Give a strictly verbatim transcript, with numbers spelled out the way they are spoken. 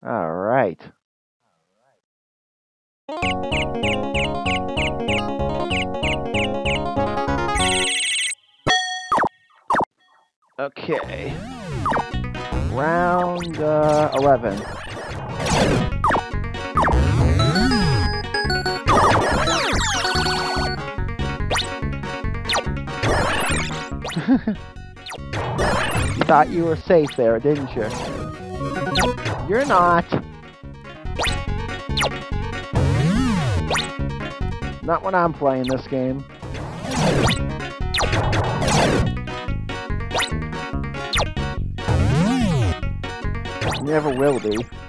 All right. Okay. Round uh, eleven. You thought you were safe there, didn't you? You're not. Not when I'm playing this game. Never will be.